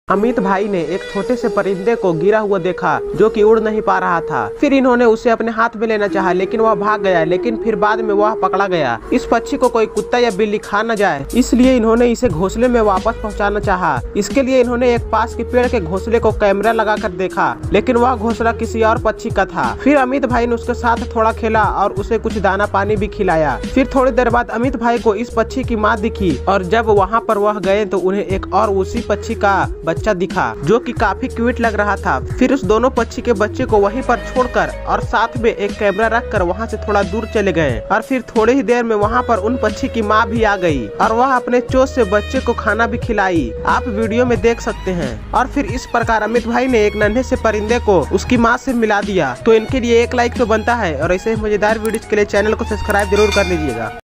अमित भाई ने एक छोटे से परिंदे को गिरा हुआ देखा जो कि उड़ नहीं पा रहा था। फिर इन्होंने उसे अपने हाथ में लेना चाहा, लेकिन वह भाग गया। लेकिन फिर बाद में वह पकड़ा गया। इस पक्षी को कोई कुत्ता या बिल्ली खा न जाए, इसलिए इन्होंने इसे घोंसले में वापस पहुंचाना चाहा। इसके लिए इन्होंने एक पास के पेड़ के घोंसले को कैमरा लगाकर देखा, लेकिन वह घोंसला किसी और पक्षी का था। फिर अमित भाई ने उसके साथ थोड़ा खेला और उसे कुछ दाना पानी भी खिलाया। फिर थोड़ी देर बाद अमित भाई को इस पक्षी की माँ दिखी और जब वहाँ पर वह गए तो उन्हें एक और उसी पक्षी का बच्चा दिखा जो कि काफी क्यूट लग रहा था। फिर उस दोनों पक्षी के बच्चे को वहीं पर छोड़कर और साथ में एक कैमरा रखकर वहां से थोड़ा दूर चले गए। और फिर थोड़ी ही देर में वहां पर उन पक्षी की माँ भी आ गई और वह अपने चोंच से बच्चे को खाना भी खिलाई। आप वीडियो में देख सकते हैं। और फिर इस प्रकार अमित भाई ने एक नन्हे से परिंदे को उसकी माँ से मिला दिया। तो इनके लिए एक लाइक तो बनता है और ऐसे ही मजेदार वीडियो के लिए चैनल को सब्सक्राइब जरूर कर लीजिएगा।